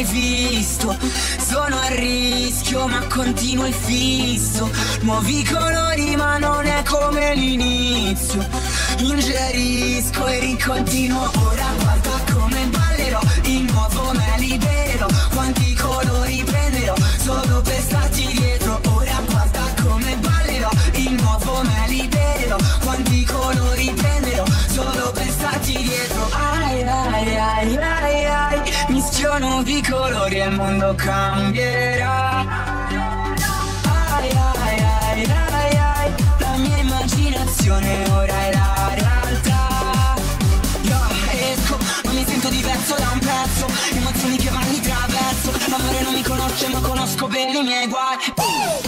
mai visto. Sono a rischio ma continuo il fisso. Nuovi colori ma non è come l'inizio. Ingerisco e ricontinuo. Ora guarda come ballerò, il nuovo me libero. Quanti colori prenderò solo per starti dietro. Ora guarda come ballerò, il nuovo me libero. Quanti colori prenderò solo per starti dietro. Ai ai ai ai ai, mischio nuovi colori e il mondo cambierà. Ai ai ai ai ai, la mia immaginazione ora è la realtà. Io esco, ma mi sento diverso da un pezzo. Emozioni che vanno di traverso. L'amore non mi conosce ma conosco bene i miei guai.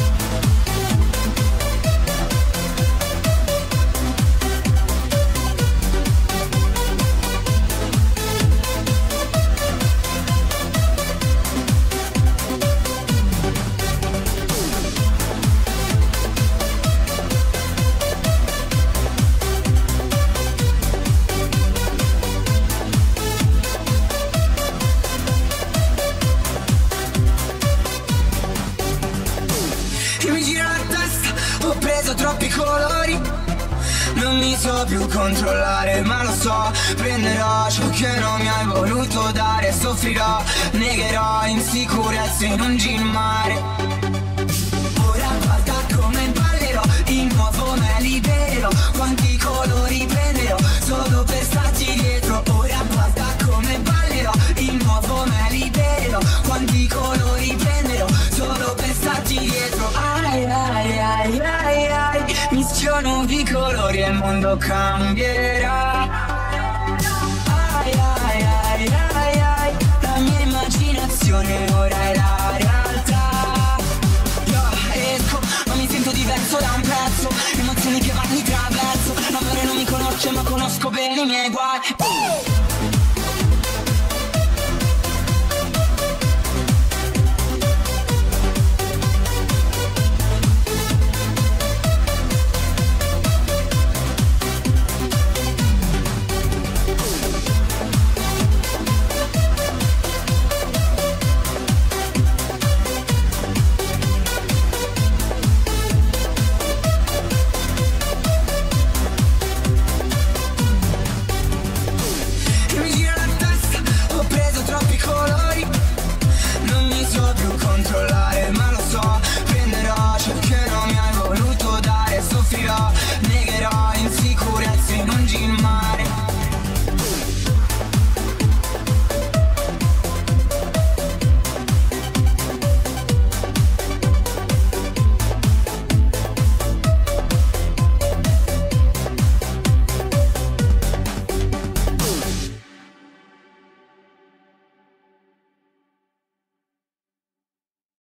Troppi colori, non mi so più controllare, ma lo so, prenderò ciò che non mi hai voluto dare. Soffrirò, negherò insicurezze in un gin mare. Ora guarda come ballerò, il nuovo me libero. Quanti colori prenderò solo per starti dietro. Ora guarda come ballerò, il nuovo me libero. Quanti colori prenderò solo per starti dietro. Ai ai ai ai ai, mischio nuovi colori e il mondo cambierà. Ai ai ai ai ai, la mia immaginazione ora è la realtà. Io esco, ma mi sento diverso da un pezzo. Emozioni che vanno di traverso. L'amore non mi conosce ma conosco bene i miei guai.